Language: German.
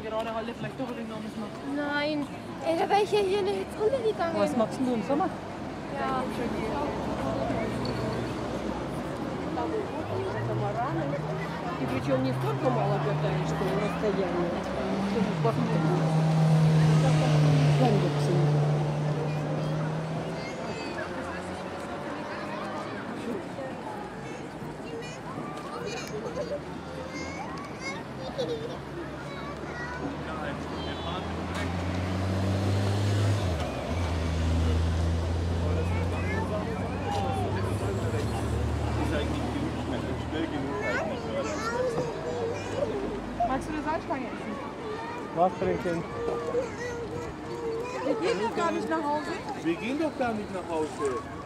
gerade Halle vielleicht doch irgendwas machen. Nein, ey, da wäre ich ja hier nicht runtergegangen. Was machst du im Sommer? Ja. И причем не столько мало катаешь, что на расстоянии. Magst du eine Salzstange essen? Was trinken? Wir gehen doch gar nicht nach Hause. Wir gehen doch gar nicht nach Hause.